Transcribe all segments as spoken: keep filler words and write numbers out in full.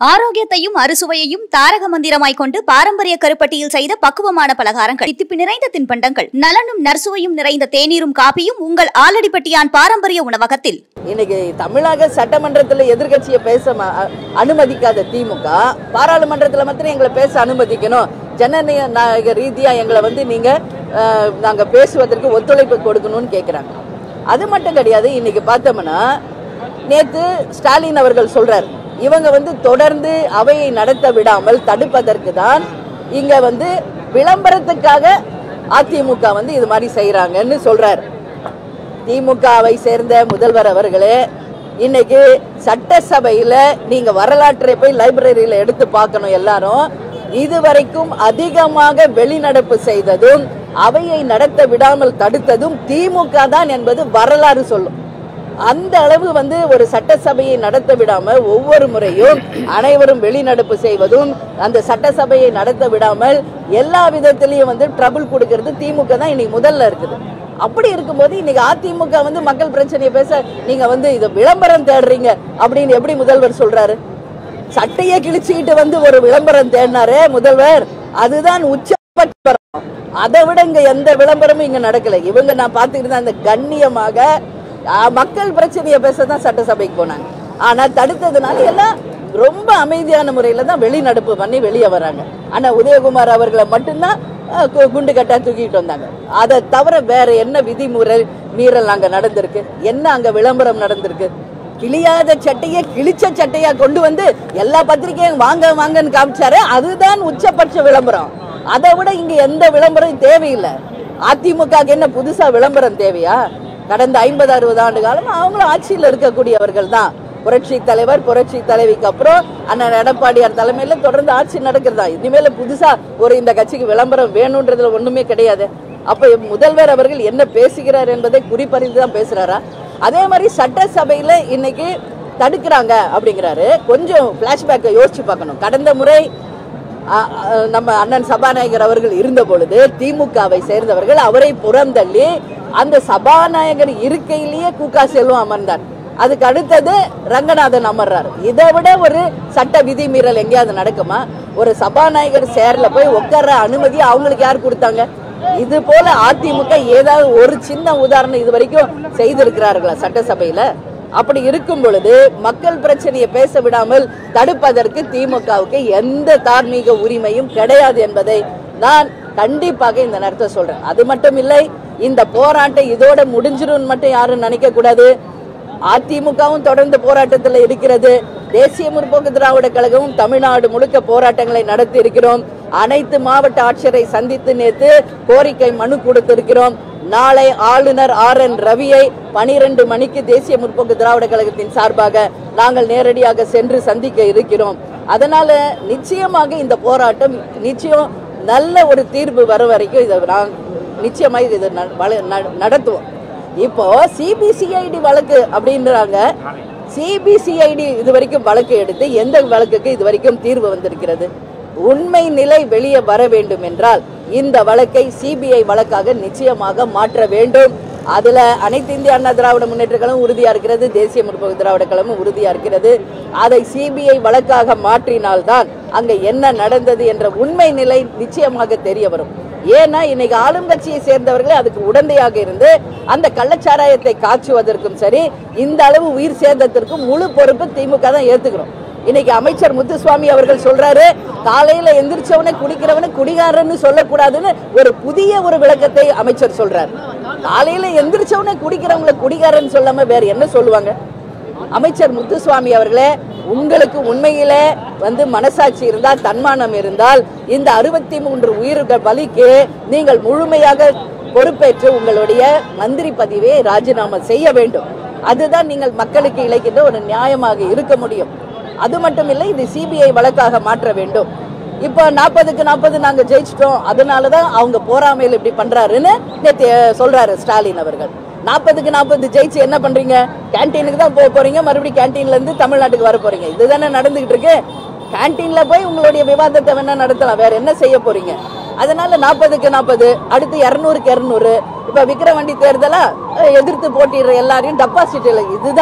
ஆரோக்கியத்தையும் அறுசுவையையும் தாரக மந்திரமாய் கொண்டு பாரம்பரிய கருப்பட்டியில் செய்த பக்குவமான பலகாரங்கள், தித்திப்பு நிறைந்த தின்பண்டங்கள், நலனும் நற்சுவையும் நிறைந்த தேநீரும் காப்பியும் உங்கள் ஆலடிப்பட்டியான் பாரம்பரிய உணவகத்தில். இன்னைக்கு தமிழக சட்டமன்றத்தில் எதிர்கட்சியை பேச அனுமதிக்காத திமுக பாராளுமன்றத்தில் மாத்திரம் எங்களை பேச அனுமதிக்கணும், ஜனநாயக ரீதியா எங்களை வந்து நீங்க நாங்க பேசுவதற்கு ஒத்துழைப்பு கொடுக்கணும்னு கேட்கிறாங்க. அது மட்டும் கிடையாது. இன்னைக்கு பார்த்தோம்னா நேத்து ஸ்டாலின் அவர்கள் சொல்றாரு, இவங்க வந்து தொடர்ந்து அவையை நடத்த விடாமல் தடுப்பதற்கு தான் இங்க வந்து விளம்பரத்துக்காக அதிமுக வந்து இது மாதிரி செய்யறாங்கன்னு சொல்றாரு. திமுகவை சேர்ந்த முதல்வர் அவர்களே, இன்னைக்கு சட்டசபையில நீங்க வரலாற்றை போய் லைப்ரரியில எடுத்து பார்க்கணும். எல்லாரும் இதுவரைக்கும் அதிகமாக வெளிநடப்பு செய்ததும் அவையை நடத்த விடாமல் தடுத்ததும் திமுக தான் என்பது வரலாறு சொல்லும். அந்த அளவு வந்து ஒரு சட்டசபையை நடத்த விடாமல் ஒவ்வொரு முறையும் அனைவரும் வெளிநடப்பு செய்வதும், அந்த சட்டசபையை நடத்த விடாமல் எல்லா விதத்திலையும் வந்து ட்ரபிள் கொடுக்கிறது திமுக தான் இன்னைக்கு முதல்ல இருக்குது. அப்படி இருக்கும்போது இன்னைக்கு அதிமுக வந்து மக்கள் பிரச்சனையை பேச நீங்க வந்து இதை விளம்பரம் தேடுறீங்க அப்படின்னு எப்படி முதல்வர் சொல்றாரு? சட்டையை கிழிச்சுக்கிட்டு வந்து ஒரு விளம்பரம் தேடினாரு முதல்வர், அதுதான் உச்சபட்சம். அதை விட இங்க எந்த விளம்பரமும் இங்க நடக்கல. இவங்க நான் பாத்துக்கிட்டு அந்த கண்ணியமாக மக்கள் பிரச்சனையை பேசதான் சட்டசபைக்கு போனாங்க. ஆனா தடுத்ததுனால எல்லாம் ரொம்ப அமைதியான முறையில தான் வெளிநடப்பு பண்ணி வெளியே வராங்க. ஆனா உதயகுமார் அவர்களை மட்டும்தான் குண்டு கட்டா தூக்கிட்டு வந்தாங்க. அதை தவிர வேற என்ன விதிமுறை மீறல் அங்க நடந்திருக்கு? என்ன அங்க விளம்பரம் நடந்திருக்கு? கிளியாத சட்டையை கிழிச்ச சட்டையா கொண்டு வந்து எல்லா பத்திரிகையும் வாங்க வாங்கன்னு காமிச்சாரு, அதுதான் உச்சபட்ச விளம்பரம். அதை விட இங்க எந்த விளம்பரம் தேவையில்லை. அதிமுக என்ன புதுசா விளம்பரம் தேவையா? கடந்த ஐம்பது அறுபது ஆண்டு காலம் அவங்களும் ஆட்சியில் இருக்கக்கூடியவர்கள் தான். புரட்சி தலைவர் புரட்சி தலைவிக்கு அப்புறம் அண்ணன் எடப்பாடியார் தலைமையில தொடர்ந்து ஆட்சி நடக்கிறதா. இனிமேல புதுசா ஒரு இந்த கட்சிக்கு விளம்பரம் வேணும்ன்றதுல ஒண்ணுமே கிடையாது. அப்ப முதல்வர் அவர்கள் என்ன பேசுகிறார் என்பதை குறிப்பறிந்து தான் பேசுறாரா? அதே மாதிரி சட்டசபையில இன்னைக்கு தடுக்கிறாங்க அப்படிங்கிறாரு. கொஞ்சம் பிளாஷ்பேக்கை யோசிச்சு பார்க்கணும். கடந்த முறை நம்ம அண்ணன் சபாநாயகர் அவர்கள் இருந்த பொழுது திமுகவை சேர்ந்தவர்கள் அவரை புறந்தள்ளி அந்த சபாநாயகர் இருக்கையிலேயே கூக்கா செல்வம் அமர்ந்தார். அதுக்கு அடுத்தது ரங்கநாதன் அமர்றார். இதை விட ஒரு சட்ட விதிமீறல் எங்கேயாவது நடக்குமா? ஒரு சபாநாயகர் சேர்ல போய் உட்கார்ற அனுமதி அவங்களுக்கு யார் கொடுத்தாங்க? இது போல அதிமுக ஏதாவது ஒரு சின்ன உதாரணம் இது வரைக்கும் செய்திருக்கிறார்களா சட்டசபையில? அப்படி இருக்கும் பொழுது மக்கள் பிரச்சனையை பேச விடாமல் தடுப்பதற்கு திமுகவுக்கு எந்த தார்மீக உரிமையும் கிடையாது என்பதை நான் கண்டிப்பாக இந்த நேரத்தை சொல்றேன். அது மட்டும் இல்லை, இந்த போராட்டம் இதோட முடிஞ்சிடும் மட்டும் யாரும் நினைக்க கூடாது. அதிமுகவும் தொடர்ந்து போராட்டத்தில் இருக்கிறது. தேசிய முற்போக்கு திராவிட கழகமும் தமிழ்நாடு முழுக்க போராட்டங்களை நடத்தி இருக்கிறோம். அனைத்து மாவட்ட ஆட்சியரை சந்தித்து நேற்று கோரிக்கை மனு கொடுத்திருக்கிறோம். நாளை ஆளுநர் ஆர் என் ரவியை பனிரெண்டு மணிக்கு தேசிய முற்போக்கு திராவிட கழகத்தின் சார்பாக நாங்கள் நேரடியாக சென்று சந்திக்க இருக்கிறோம். அதனால நிச்சயமாக இந்த போராட்டம் நிச்சயம் நல்ல ஒரு தீர்வு வர வரைக்கும் இதை நிச்சயமாக இதை நடத்துவோம். இப்போ சிபிசிஐடி வழக்கு அப்படின்றாங்க. சிபிசிஐடி இது வரைக்கும் வழக்கு எடுத்து எந்த வழக்குக்கு இது வரைக்கும் தீர்வு வந்திருக்கிறது? உண்மை நிலை வெளியே வர வேண்டும் என்றால் இந்த வழக்கை சிபிஐ வழக்காக நிச்சயமாக மாற்ற வேண்டும். அதுல அனைத்து இந்திய அண்ணா திராவிட முன்னேற்ற கழகம் உறுதியா இருக்கிறது, தேசிய முற்போக்கு திராவிட கழகம் உறுதியா இருக்கிறது. அதை சிபிஐ வழக்காக மாற்றினால்தான் அங்க என்ன நடந்தது என்ற உண்மை நிலை நிச்சயமாக தெரிய வரும். ஏன்னா இன்னைக்கு ஆளும் கட்சியை சேர்ந்தவர்களே அதுக்கு உடந்தையாக இருந்து அந்த கள்ளச்சாராயத்தை காய்ச்சுவதற்கும் சரி, இந்த அளவு உயிர் சேதத்திற்கும் முழு பொறுப்பு திமுக தான் ஏத்துக்கிறோம். இன்னைக்கு அமைச்சர் முத்துசுவாமி அவர்கள் சொல்றாரு, காலையில எந்திரிச்சவனை குடிக்கிறவனை குடிகாரன்னு சொல்லக்கூடாதுன்னு ஒரு புதிய ஒரு விளக்கத்தை அமைச்சர் சொல்றாரு. காலையில எந்திரிச்சவனை குடிக்கிறவங்களை குடிகாரன்னு சொல்லாம வேற என்ன சொல்லுவாங்க? அமைச்சர் முத்துசுவாமி அவர்களே, உங்களுக்கு உண்மையிலே வந்து மனசாட்சி இருந்தால், தன்மானம் இருந்தால், இந்த அறுபத்தி மூன்று உயிர்கள் பலிக்கு நீங்கள் முழுமையாக பொறுப்பேற்று உங்களுடைய மந்திரி பதவியை ராஜினாமா செய்ய வேண்டும். அதுதான் நீங்கள் மக்களுக்கு இழைக்கின்ற ஒரு நியாயமாக இருக்க முடியும். அது மட்டும் இல்லை, இது சிபிஐ வழக்காக மாற்ற வேண்டும். இப்போ நாற்பதுக்கு நாற்பது நாங்க ஜெயிச்சிட்டோம், அதனாலதான் அவங்க போராமையில் இப்படி பண்றாருன்னு சொல்றாரு ஸ்டாலின் அவர்கள். நாற்பதுக்கு நாற்பது ஜெயிச்சு என்ன பண்றீங்க? கேன்டீனுக்கு தான் போக போறீங்க, மறுபடியும் கேன்டீன்ல இருந்து தமிழ்நாட்டுக்கு வர போறீங்க. இதுதானே நடந்துகிட்டு இருக்கு. கேன்டீன்ல போய் உங்களுடைய விவாதத்தை வேணா நடத்தலாம், வேற என்ன செய்ய போறீங்க? அதனால நாற்பதுக்கு நாற்பது, அடுத்து இருநூறுக்கு இருநூறு. இப்ப விக்கிரவாண்டி தேர்தலா எதிர்த்து போட்டிடுற எல்லாரையும் டெபாசிட் இல்லை. இதுதான்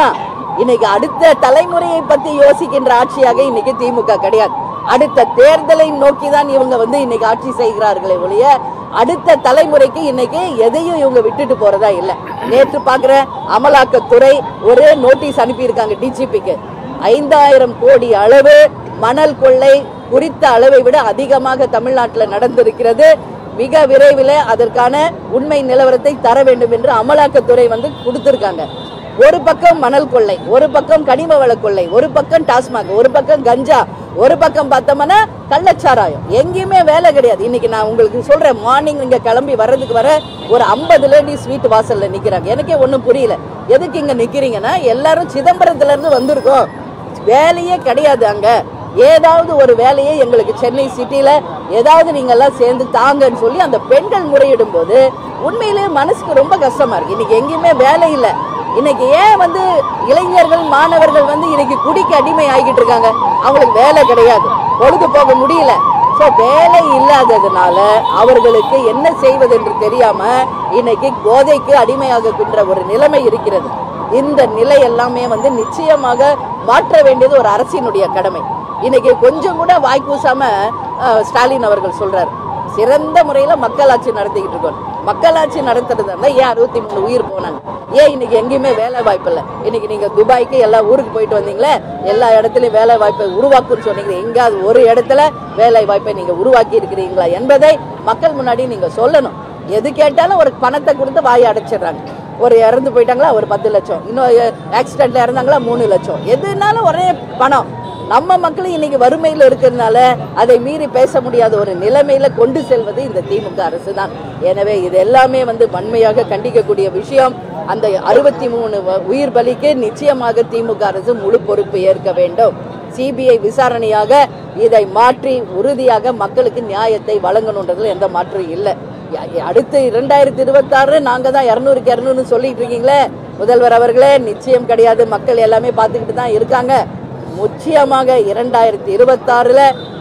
இன்னைக்கு அடுத்த தலைமுறையை பத்தி யோசிக்கின்ற ஆட்சியாக இன்னைக்கு திமுக கிடையாது. அடுத்த தேர்தலை நோக்கிதான் இவங்க வந்து இன்னைக்கு ஆட்சி செய்கிறார்களே ஒழிய அடுத்த தலைமுறைக்கு இன்னைக்கு எதையும் இவங்க விட்டுட்டு போறதா இல்ல. நேற்று பாக்குற அமலாக்கத்துறை ஒரு நோட்டீஸ் அனுப்பி இருக்காங்க டிஜிபிக்கு. ஐந்தாயிரம் கோடி அளவு மணல் கொள்ளை குறித்த அளவை விட அதிகமாக தமிழ்நாட்டில் நடந்திருக்கிறது. மிக விரைவில் அதற்கான உண்மை நிலவரத்தை தர வேண்டும் என்று அமலாக்கத்துறை வந்து கொடுத்திருக்காங்க. ஒரு பக்கம் மணல் கொள்ளை, ஒரு பக்கம் கனிம வள கொள்ளை, ஒரு பக்கம் டாஸ்மாக், ஒரு பக்கம் கஞ்சா, ஒரு பக்கம் பார்த்தோம்னா கள்ளச்சாராயம். எங்கேயுமே வேலை கிடையாது. இன்னைக்கு நான் உங்களுக்கு சொல்றேன், மார்னிங் இங்க கிளம்பி வர்றதுக்கு வர ஒரு ஐம்பது லேடிஸ் வீட்டு வாசல்ல நிக்கிறாங்க. எனக்கே ஒன்றும் புரியல, எதுக்கு இங்க நிக்கிறீங்கன்னா எல்லாரும் சிதம்பரத்துல இருந்து வந்திருக்கோம், வேலையே கிடையாது அங்க, ஏதாவது ஒரு வேலையை எங்களுக்கு சென்னை சிட்டில ஏதாவது நீங்க எல்லாம் சேர்ந்து தாங்கன்னு சொல்லி அந்த பெண்கள் முறையிடும் போது உண்மையிலே மனசுக்கு ரொம்ப கஷ்டமா இருக்கு. இன்னைக்கு எங்கேயுமே வேலை இல்லை. இன்னைக்கு ஏன் வந்து இளைஞர்கள் மாணவர்கள் வந்து இன்னைக்கு குடிக்கு அடிமை ஆகிட்டு இருக்காங்க? அவங்களுக்கு வேலை கிடையாது, பொழுது போக முடியல. ஸோ வேலை இல்லாததுனால அவர்களுக்கு என்ன செய்வது என்று தெரியாம இன்னைக்கு போதைக்கு அடிமையாகின்ற ஒரு நிலைமை இருக்கிறது. இந்த நிலை எல்லாமே வந்து நிச்சயமாக மாற்ற வேண்டியது ஒரு அரசினுடைய கடமை. இன்னைக்கு கொஞ்சம் கூட வாய்க்கூசாம ஸ்டாலின் அவர்கள் சொல்றாரு, சிறந்த முறையில மக்களாட்சி நடத்திக்கிட்டு இருக்கோம். மக்களாட்சி நடத்துறதுனால ஏன் அறுபத்தி மூணு உயிர் போனாங்க? ஏன் இன்னைக்கு எங்கேயுமே வேலை வாய்ப்பு இல்லை? இன்னைக்கு நீங்க துபாய்க்கு எல்லா ஊருக்கு போயிட்டு வந்தீங்களே, எல்லா இடத்துலயும் வேலை வாய்ப்பை உருவாக்குன்னு சொன்னீங்க. எங்காவது ஒரு இடத்துல வேலை வாய்ப்பை நீங்க உருவாக்கி இருக்கிறீங்களா என்பதை மக்கள் முன்னாடி நீங்க சொல்லணும். எது கேட்டாலும் ஒரு பணத்தை கொடுத்து வாயை அடைச்சிடுறாங்க. ஒரு இறந்து போயிட்டாங்களா ஒரு பத்து லட்சம், இன்னும் ஆக்சிடென்ட்ல இறந்தாங்களா மூணு லட்சம், எதுனாலும் ஒரே பணம். நம்ம மக்களும் இன்னைக்கு வறுமையில இருக்கிறதுனால அதை மீறி பேச முடியாத ஒரு நிலைமையில கொண்டு செல்வது இந்த திமுக அரசு தான். எனவே இது எல்லாமே வந்து வன்மையாக கண்டிக்கக்கூடிய விஷயம். அந்த அறுபத்தி மூணு உயிர் பலிக்கு நிச்சயமாக திமுக அரசு முழு பொறுப்பு ஏற்க வேண்டும். சிபிஐ விசாரணையாக இதை மாற்றி உறுதியாக மக்களுக்கு நியாயத்தை வழங்கணுன்றதுல எந்த மாற்றம் இல்லை. அடுத்து இரண்டாயிரத்தி இருபத்தி ஆறு நாங்க தான் இருநூறுக்கு இருநூறு சொல்லிட்டு இருக்கீங்களே முதல்வர் அவர்களே, நிச்சயம் கிடையாது. மக்கள் எல்லாமே பார்த்துக்கிட்டு தான் இருக்காங்க. நிச்சயமாக இரண்டாயிரத்தி இருபத்தி ஆறுல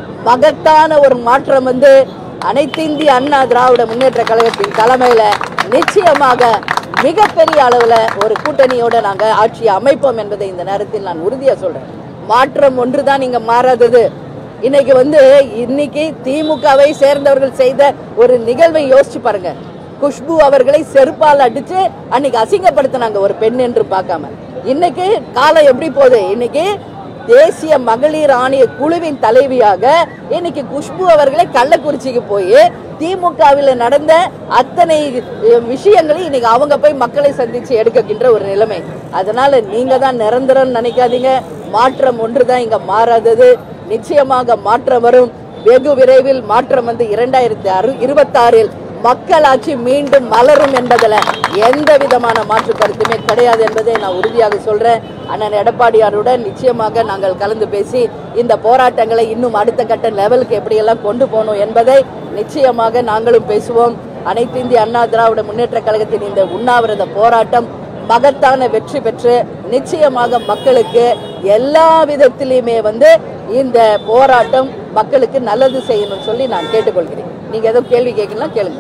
மகத்தான ஒரு மாற்றம் வந்து அனைத்து இந்திய அண்ணா திராவிட முன்னேற்ற கழகத்தின் தலைமையில நிச்சயமாக மிகப்பெரிய அளவுல ஒரு கூட்டணியோட நாங்க ஆட்சியை அமைப்போம் என்பதை இந்த நேரத்தில் நான் உறுதியா சொல்றேன். மாற்றம் ஒன்றுதான் இங்க மாறாதது. இன்னைக்கு வந்து இன்னைக்கு திமுகவை சேர்ந்தவர்கள் செய்த ஒரு நிகழ்வை யோசிச்சு பாருங்க. குஷ்பு அவர்களை செருப்பால் அடிச்சு அன்னைக்கு அசிங்கப்படுத்தினாங்க ஒரு பெண் என்று பார்க்காம. இன்னைக்கு காலம் எப்படி போகுது? இன்னைக்கு தேசிய மகளிர் ஆணைய குழுவின் தலைவியாக இன்னைக்கு குஷ்பு அவர்களை கள்ளக்குறிச்சிக்கு போய் திமுகவில் நடந்த அத்தனை விஷயங்களையும் இன்னைக்கு அவங்க போய் மக்களை சந்திச்சு எடுக்கின்ற ஒரு நிலைமை. அதனால நீங்க தான் நிரந்தரம் நினைக்காதீங்க. மாற்றம் ஒன்றுதான் இங்க மாறாதது. நிச்சயமாக மாற்றம் வரும். வெகு விரைவில் மாற்றம் வந்து இரண்டாயிரத்தி அறு இருபத்தி ஆறில் மக்களாட்சி மீண்டும் மலரும் என்பதில் எந்த விதமான மாற்று கருத்துமே கிடையாது என்பதை நான் உறுதியாக சொல்றேன். அண்ணன் எடப்பாடியாருடன் நிச்சயமாக நாங்கள் கலந்து பேசி இந்த போராட்டங்களை இன்னும் அடுத்த கட்ட லெவலுக்கு எப்படியெல்லாம் கொண்டு போகணும் என்பதை நிச்சயமாக நாங்களும் பேசுவோம். அனைத்து இந்திய அண்ணா திராவிட முன்னேற்ற கழகத்தின் இந்த உண்ணாவிரத போராட்டம் மகத்தான வெற்றி பெற்று நிச்சயமாக மக்களுக்கு எல்லா விதத்திலுமே வந்து இந்த போராட்டம் மக்களுக்கு நல்லது செய்யணும்னு சொல்லி நான் கேட்டுக்கொள்கிறேன். நீங்க ஏதோ கேள்வி கேட்கலாம் கேளுங்க.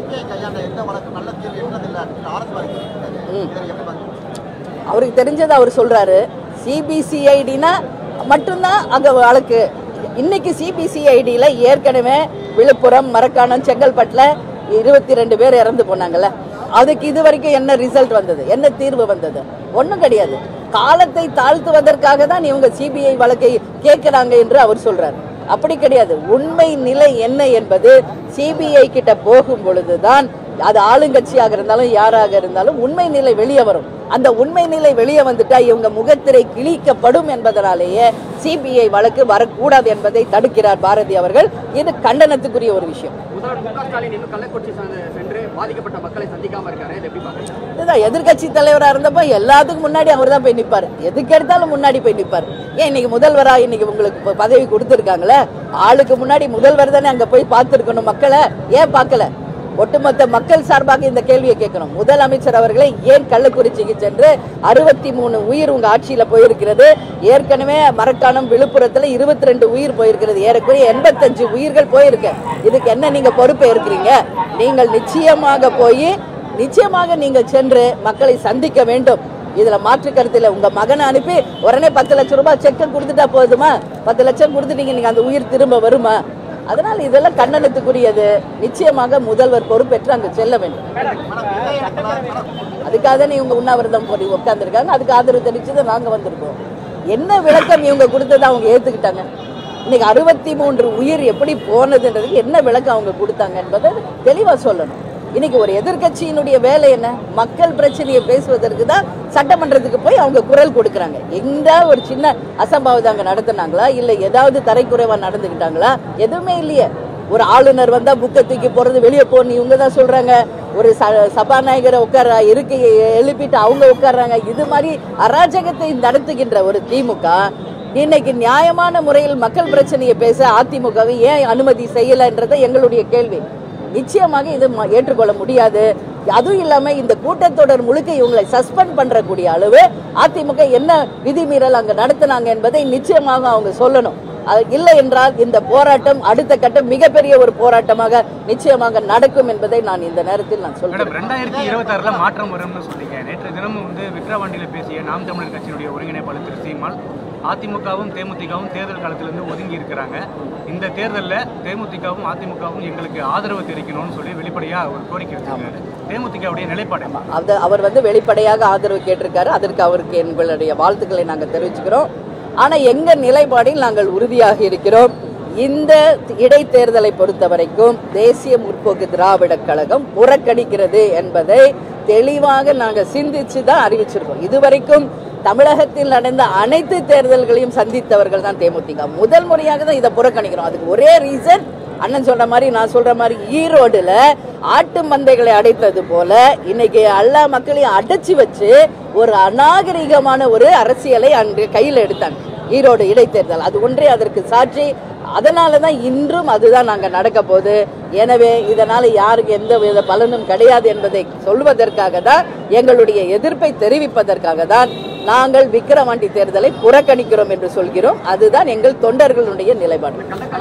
அவருக்கு தெரிஞ்சது அவர் சொல்றாரு. சிபிசிஐடினா மட்டும்தான் அங்க வழக்கு. இன்னைக்கு சிபிசிஐடியில ஏற்கனவே விழுப்புரம், மரக்காணம், செங்கல்பட்டுல இருபத்தி ரெண்டு பேர் இறந்து போனாங்கல்ல. அதுக்கு இது வரைக்கும் என்ன ரிசல்ட் வந்தது? என்ன தீர்வு வந்தது? ஒன்றும் கிடையாது. காலத்தை தாழ்த்துவதற்காக தான் இவங்க சிபிஐ வழக்கை கேட்கிறாங்க என்று அவர் சொல்றாரு. அப்படி கிடையாது. உண்மை நிலை என்ன என்பது சிபிஐ கிட்ட போகும் பொழுதுதான், அது ஆளுங்கட்சியாக இருந்தாலும் யாராக இருந்தாலும் உண்மை நிலை வெளியே வரும். அந்த உண்மை நிலை வெளியே வந்துட்டா இவங்க முகத்திரை கிழிக்கப்படும் என்பதனாலேயே சிபிஐ வழக்கு வரக்கூடாது என்பதை தடுக்கிறார் பாரதி அவர்கள். இது கண்டனத்துக்குரிய ஒரு விஷயம். எதிர்கட்சி தலைவரா இருந்தப்ப எல்லாத்துக்கும் முன்னாடி அவர் தான் போய் நிப்பாரு. எதுக்கு எடுத்தாலும் முன்னாடி போய் நிப்பாரு. ஏன் இன்னைக்கு முதல்வரா இன்னைக்கு உங்களுக்கு பதவி கொடுத்திருக்காங்களே, ஆளுக்கு முன்னாடி முதல்வர் தானே அங்க போய் பார்த்திருக்கணும் மக்களை. ஏன் பார்க்கல? ஒட்டுமொத்த மக்கள் சார்பாக இந்த கேள்வியை கேட்கணும். முதலமைச்சர் அவர்களை ஏன் கள்ளக்குறிச்சிக்கு சென்று அறுபத்தி மூணு உயிர் உங்க ஆட்சியில போயிருக்கிறது. ஏற்கனவே மரக்காணம், விழுப்புரத்துல இருபத்தி ரெண்டு உயிர் போயிருக்கிறது. ஏறக்குறைய எண்பத்தஞ்சு உயிர்கள் போயிருக்கு. இதுக்கு என்ன நீங்க பொறுப்பை இருக்கிறீங்க? நீங்கள் நிச்சயமாக போய் நிச்சயமாக நீங்கள் சென்று மக்களை சந்திக்க வேண்டும். இதுல மாற்று கருத்து இல்லை. உங்க மகனை அனுப்பி உடனே பத்து லட்சம் ரூபாய் செக்கை கொடுத்துட்டா போதுமா? பத்து லட்சம் கொடுத்துட்டீங்க, நீங்க அந்த உயிர் திரும்ப வருமா? அதனால இதெல்லாம் கண்டனத்துக்குரியது. நிச்சயமாக முதல்வர் பொறுப்பேற்று அங்கு செல்ல வேண்டும். அதுக்காக நீ இவங்க உண்ணாவிரதம் போய் உட்கார்ந்துருக்காங்க. அதுக்கு ஆதரவு தெரிவிச்சதை நாங்க வந்திருக்கோம். என்ன விளக்கம் இவங்க கொடுத்ததை அவங்க ஏத்துக்கிட்டாங்க? இன்னைக்கு அறுபத்தி மூன்று உயிர் எப்படி போனதுன்றதுக்கு என்ன விளக்கம் அவங்க கொடுத்தாங்க என்பதை தெளிவா சொல்லணும். இன்னைக்கு ஒரு எதிர்கட்சியினுடைய வேலை என்ன? மக்கள் பிரச்சனையை பேசுவதற்கு தான் சட்டமன்றத்துக்கு போய் அவங்க குரல் கொடுக்கறாங்க. எந்த ஒரு சின்ன அசம்பாவிதம் அங்க நடத்தினாங்களா, இல்ல ஏதாவது தரைக்குறைவா நடந்துக்கிட்டாங்களா? எதுவுமே இல்லையே. ஒரு ஆளுநர் வந்தா புக்கை தூக்கி போறது, வெளியே போன்னு இவங்க தான் சொல்றாங்க. ஒரு சபாநாயகரை உட்கார இருக்கையை எழுப்பிட்டு அவங்க உட்கார்றாங்க. இது மாதிரி அராஜகத்தை நடத்துகின்ற ஒரு திமுக இன்னைக்கு நியாயமான முறையில் மக்கள் பிரச்சனையை பேச அதிமுகவை ஏன் அனுமதி செய்யலன்றத எங்களுடைய கேள்வி. நிச்சயமாக இது ஏற்றுக்கொள்ள முடியாது. அதுவும் இல்லாம இந்த கூட்டத்தொடர் முழுக்க இவங்களை சஸ்பெண்ட் பண்றக்கூடிய அளவு அதிமுக என்ன விதிமீறல் அங்க நடத்தினாங்க என்பதை நிச்சயமாக அவங்க சொல்லணும். இல்லை என்றால் இந்த போராட்டம் அடுத்த கட்டம் மிகப்பெரிய ஒரு போராட்டமாக நிச்சயமாக நடக்கும் என்பதை நான் இந்த நேரத்தில் நான் சொல்றேன். ரெண்டாயிரத்தி இருபத்தி ஆறுல மாற்றம் வரும்னு சொல்லிங்க. நேற்று தினமும் வந்து விக்கிரவாண்டியில பேசிய நாம் தமிழர் கட்சியினுடைய ஒருங்கிணைப்பாளர் திரு சீமான் அதிமுகவும் தேமுதிகவும் தேர்தல் காலத்திலிருந்து ஒதுங்கி இருக்கிறாங்க. இந்த தேர்தலில் தேமுதிகவும் அதிமுகவும் எங்களுக்கு ஆதரவு தெரிவிக்கணும்னு சொல்லி வெளிப்படையா ஒரு கோரிக்கை வச்சிருக்காரு. தேமுதிகவுடைய நிலைப்பாடு அது அவர் வந்து வெளிப்படையாக ஆதரவு கேட்டிருக்காரு. அதற்கு அவருக்கு எங்களுடைய வாழ்த்துக்களை நாங்கள் தெரிவிச்சுக்கிறோம். ஆனா எங்க நிலைப்பாடில் நாங்கள் உறுதியாக இருக்கிறோம். இந்த இடைத்தேர்தலை பொறுத்த வரைக்கும் தேசிய முற்போக்கு திராவிட கழகம் புறக்கணிக்கிறது என்பதை தெளிவாக நாங்கள் சிந்திச்சு தான் அறிவிச்சிருக்கோம். இதுவரைக்கும் தமிழகத்தில் நடந்த அனைத்து தேர்தல்களையும் சந்தித்தவர்கள் தான் தேமுதிக. முதல் முறையாக தான் இதை புறக்கணிக்கிறோம். அதுக்கு ஒரே ரீசன், அண்ணன் சொல்ற மாதிரி நான் சொல்ற மாதிரி ஈரோடுல ஆட்டு மந்தைகளை அடைத்தது போல இன்னைக்கு எல்லா மக்களையும் அடைச்சி வச்சு ஒரு அநாகரிகமான ஒரு அரசியலை அங்கு கையில் எடுத்தாங்க. ஈரோடு இடைத்தேர்தல் அது ஒன்றே அதற்கு சாட்சி. அதனாலதான் இன்றும் அதுதான் நாங்க நடக்க போகுது. எனவே இதனால யாருக்கு எந்த வித பலனும் கிடையாது என்பதை சொல்வதற்காக தான், எங்களுடைய எதிர்ப்பை தெரிவிப்பதற்காக தான் நாங்கள் விக்கிரவாண்டி தேர்தலை புறக்கணிக்கிறோம் என்று சொல்கிறோம். அதுதான் எங்கள் தொண்டர்களுடைய நிலைப்பாடு.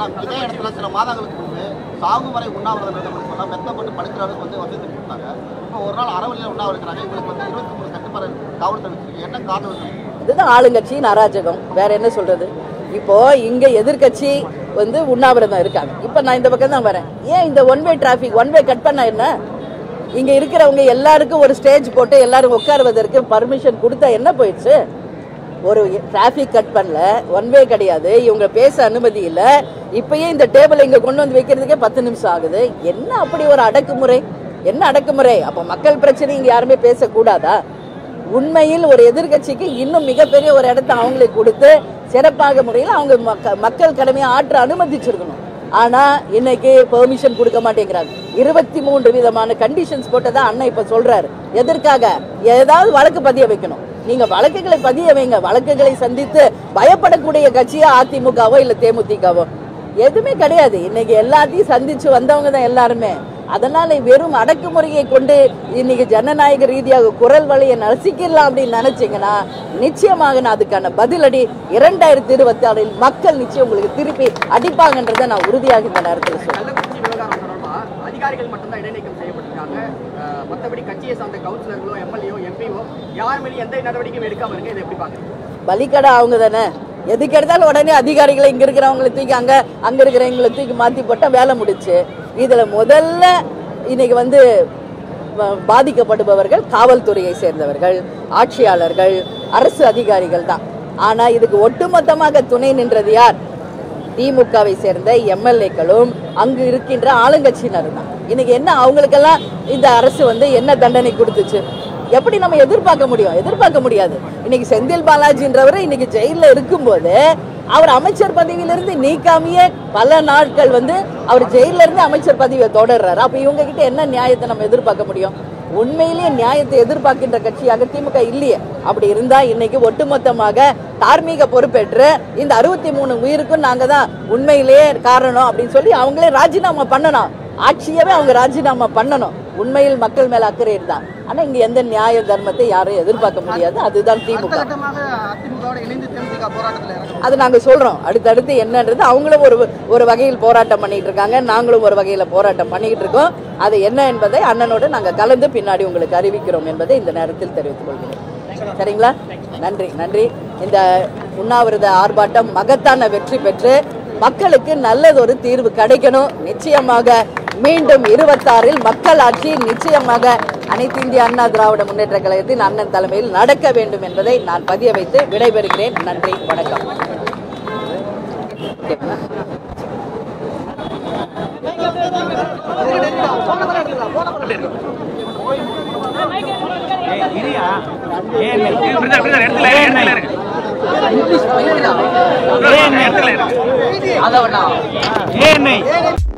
சில மாதங்களுக்கு முன்பு சாகுவரை உண்ணாவிரதம் மெத்தப்பட்டு படுக்கிறவர்களுக்கு வந்து வசதி கொடுத்தாங்க. இப்போ ஒரு நாள் அறவழியில் உண்ணாவிரதம் இருக்கிறாங்க. இவங்களுக்கு வந்து இருபத்தி மூணு கட்டுப்பாடு காவல்துறை வச்சிருக்கு. என்ன காரணம்? இதுதான் ஆளுங்கட்சியின் அராஜகம். வேற என்ன சொல்றது? இப்போ இங்க எதிர்கட்சி வந்து உண்ணாவிரதம் இருக்காங்க. இப்ப நான் இந்த பக்கம் தான் வரேன். ஏன் இந்த one way traffic one way cut பண்ண என்ன? இங்க இருக்கிறவங்க எல்லாருக்கும் ஒரு ஸ்டேஜ் போட்டு எல்லாரும் உட்காருவதற்கு பர்மிஷன் கொடுத்தா என்ன போயிடுச்சு? ஒரு டிராபிக் கட் பண்ணல, ஒன் வே கிடையாது, இவங்க பேச அனுமதி இல்ல. இப்பயே இந்த டேபிள் இங்க கொண்டு வந்து வைக்கிறதுக்கே பத்து நிமிஷம் ஆகுது. என்ன அப்படி ஒரு அடக்குமுறை? என்ன அடக்குமுறை? அப்ப மக்கள் பிரச்சனை இங்க யாருமே பேசக்கூடாதா? உண்மையில் ஒரு எதிர்கட்சிக்கு இன்னும் மிகப்பெரிய ஒரு இடத்தை அவங்களுக்கு கொடுத்து சிறப்பாக முறையில் அவங்க மக்கள் கடமையை ஆற்ற அனுமதிச்சிருக்கணும். ஆனா இன்னைக்கு பெர்மிஷன் கொடுக்க மாட்டேங்கிறாங்க. இருபத்தி மூன்று விதமான கண்டிஷன்ஸ் போட்டதா அண்ணன் இப்ப சொல்றாரு. எதற்காக? ஏதாவது வழக்கு பதிய வைக்கணும். நீங்க வழக்குகளை பதிய வைங்க. வழக்குகளை சந்தித்து பயப்படக்கூடிய கட்சியா அதிமுகவோ இல்ல தேமுதிகவோ? எதுவுமே கிடையாது. இன்னைக்கு எல்லாத்தையும் சந்திச்சு வந்தவங்க தான் எல்லாருமே. அதனால வெறும் அடக்குமுறையை கொண்டு இன்னைக்கு ஜனநாயக ரீதியாக குரல் வழியை நசிக்கலாம் அப்படின்னு நினைச்சீங்கன்னா நிச்சயமாக நான் அதுக்கான பதிலடி இரண்டாயிரத்தி இருபத்தி ஆறில் மக்கள் நிச்சயம் உங்களுக்கு திருப்பி அடிப்பாங்கன்றதை நான் உறுதியாக இந்த நேரத்தில் சொல்றேன். அதிகாரிகள் மட்டும்தான் இடைநீக்கம் செய்யப்பட்டிருக்காங்க. மற்றபடி கட்சியை சார்ந்த கவுன்சிலர்களோ எம்எல்ஏ எம்பிஓ யார் மேலே எந்த நடவடிக்கையும் எடுக்காம இருக்கு. இதை எப்படி பாக்குறீங்க? பலிக்கடை அவங்க தானே. எதுக்கு எடுத்தாலும் உடனே அதிகாரிகளை இங்க இருக்கிறவங்களை தூக்கி அங்க அங்க இருக்கிறவங்களை தூக்கி மாத்தி போட்டா வேலை முடிச்சு. இதுல முதல்ல இன்னைக்கு வந்து பாதிக்கப்படுபவர்கள் காவல்துறையை சேர்ந்தவர்கள், ஆட்சியாளர்கள், அரசு அதிகாரிகள் தான். ஆனா இதுக்கு ஒட்டுமொத்தமாக துணை நின்றது யார்? திமுகவை சேர்ந்த எம்எல்ஏக்களும் அங்கு இருக்கின்ற ஆளுங்கட்சியினர் தான். இன்னைக்கு என்ன அவங்களுக்கெல்லாம் இந்த அரசு வந்து என்ன தண்டனை கொடுத்துச்சு? எப்படி நம்ம எதிர்பார்க்க முடியும்? எதிர்பார்க்க முடியாது. இன்னைக்கு செந்தில் பாலாஜின்றவர் இன்னைக்கு ஜெயில இருக்கும் போது அவர் அமைச்சர் பதவியிலிருந்து நீக்காமையே பல நாட்கள் வந்து அவர் ஜெயில இருந்து அமைச்சர் பதவியை தொடர்றாரு. அப்ப இவங்க கிட்ட என்ன நியாயத்தை நம்ம எதிர்பார்க்க முடியும்? உண்மையிலேயே நியாயத்தை எதிர்பார்க்கின்ற கட்சியாக திமுக இல்லையே. அப்படி இருந்தா இன்னைக்கு ஒட்டுமொத்தமாக தார்மீக பொறுப்பேற்று இந்த அறுபத்தி மூணு உயிருக்கும் நாங்க தான் உண்மையிலேயே காரணம் அப்படின்னு சொல்லி அவங்களே ராஜினாமா பண்ணணும். ஆட்சியவே அவங்க ராஜினாமா பண்ணணும். உண்மையில் மக்கள் மேல அக்கறை இருந்தான். ஆனா இங்க எந்த நியாய தர்மத்தை யாரும் எதிர்பார்க்க முடியாது. அதுதான் திமுக. அது நாங்க சொல்றோம். அடுத்தடுத்து என்னன்றது அவங்களும் ஒரு ஒரு வகையில் போராட்டம் பண்ணிட்டு இருக்காங்க. நாங்களும் ஒரு வகையில போராட்டம் பண்ணிட்டு இருக்கோம். அது என்ன என்பதை அண்ணனோட நாங்க கலந்து பின்னாடி உங்களுக்கு அறிவிக்கிறோம் என்பதை இந்த நேரத்தில் தெரிவித்துக் கொள்கிறேன். சரிங்களா? நன்றி நன்றி. இந்த உண்ணாவிரத ஆர்ப்பாட்டம் மகத்தான வெற்றி பெற்று மக்களுக்கு நல்லதொரு தீர்வு கிடைக்கணும். நிச்சயமாக மீண்டும் இருபத்தாறில் மக்கள் ஆட்சி நிச்சயமாக அனைத்து இந்திய அண்ணா திராவிட முன்னேற்ற கழகத்தின் அண்ணன் தலைமையில் நடக்க வேண்டும் என்பதை நான் பதிய வைத்து விடைபெறுகிறேன். நன்றி, வணக்கம். ஏன்